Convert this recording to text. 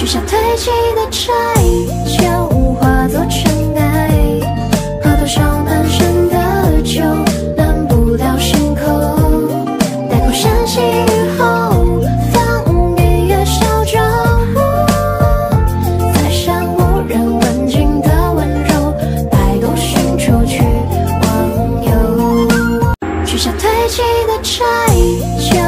取消堆积的债，就化作尘埃。喝多少满身的酒，暖不了心口。待过山细雨后，放给月烧酒。再想无人问津的温柔，百度寻出去忘忧。取消堆积的债。